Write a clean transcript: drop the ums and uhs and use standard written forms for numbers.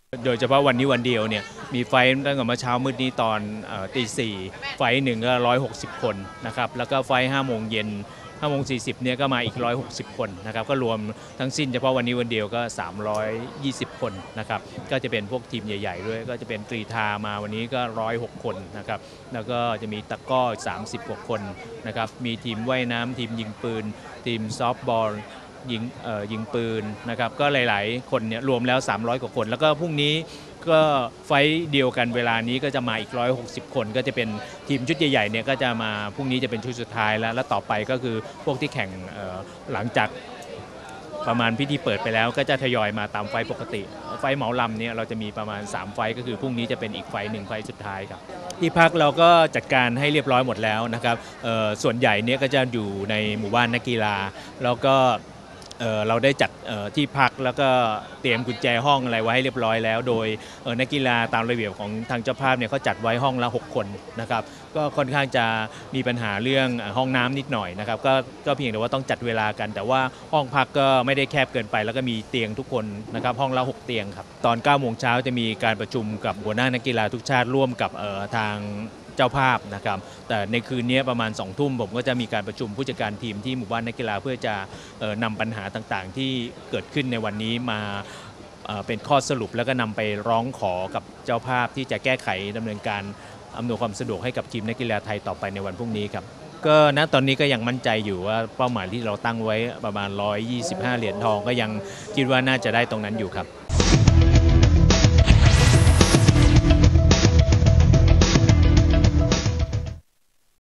โดยเฉพาะวันนี้วันเดียวเนี่ยมีไฟตั้งแต่เมื่อเช้ามืดนี้ตอนตีสี่ไฟหนึ่งก็160 คนนะครับแล้วก็ไฟ5 โมงเย็น5 โมง 40เนี่ยก็มาอีก160 คนนะครับก็รวมทั้งสิ้นเฉพาะวันนี้วันเดียวก็320 คนนะครับก็จะเป็นพวกทีมใหญ่ๆด้วยก็จะเป็นกรีฑามาวันนี้ก็106 คนนะครับแล้วก็จะมีตะกร้อ30 กว่าคนนะครับมีทีมว่ายน้ำทีมยิงปืนทีมซอฟต์บอลยิงปืนนะครับก็หลายๆคนเนี่ยรวมแล้ว300 กว่าคนแล้วก็พรุ่งนี้ก็ไฟเดียวกันเวลานี้ก็จะมาอีก160 คนก็จะเป็นทีมชุดใหญ่ๆเนี่ยก็จะมาพรุ่งนี้จะเป็นชุดสุดท้ายแล้วต่อไปก็คือพวกที่แข่งหลังจากประมาณพิธีเปิดไปแล้วก็จะทยอยมาตามไฟปกติไฟเหมาลำเนี่ยเราจะมีประมาณ3ไฟก็คือพรุ่งนี้จะเป็นอีกไฟ1ไฟสุดท้ายครับที่พักเราก็จัดการให้เรียบร้อยหมดแล้วนะครับส่วนใหญ่เนี่ยก็จะอยู่ในหมู่บ้านนักกีฬาแล้วก็เราได้จัดที่พักแล้วก็เตรียมกุญแจห้องอะไรไว้ให้เรียบร้อยแล้วโดยนักกีฬาตามระเบียบของทางเจ้าภาพเนี่ยเขาจัดไว้ห้องละ6 คนนะครับก็ค่อนข้างจะมีปัญหาเรื่องห้องน้ำนิดหน่อยนะครับก็เพียงแต่ว่าต้องจัดเวลากันแต่ว่าห้องพักก็ไม่ได้แคบเกินไปแล้วก็มีเตียงทุกคนนะครับห้องละ6 เตียงครับตอน9 โมงเช้าจะมีการประชุมกับหัวหน้านักกีฬาทุกชาติร่วมกับทางเจ้าภาพนะครับแต่ในคืนนี้ประมาณ2 ทุ่มผมก็จะมีการประชุมผู้จัดการทีมที่หมู่บ้านนักกีฬาเพื่อจะนำปัญหาต่างๆที่เกิดขึ้นในวันนี้มาเป็นข้อสรุปแล้วก็นำไปร้องขอกับเจ้าภาพที่จะแก้ไขดำเนินการอำนวยความสะดวกให้กับทีมนักกีฬาไทยต่อไปในวันพรุ่งนี้ครับก็ณตอนนี้ก็ยังมั่นใจอยู่ว่าเป้าหมายที่เราตั้งไว้ประมาณ125 เหรียญทองก็ยังคิดว่าน่าจะได้ตรงนั้นอยู่ครับ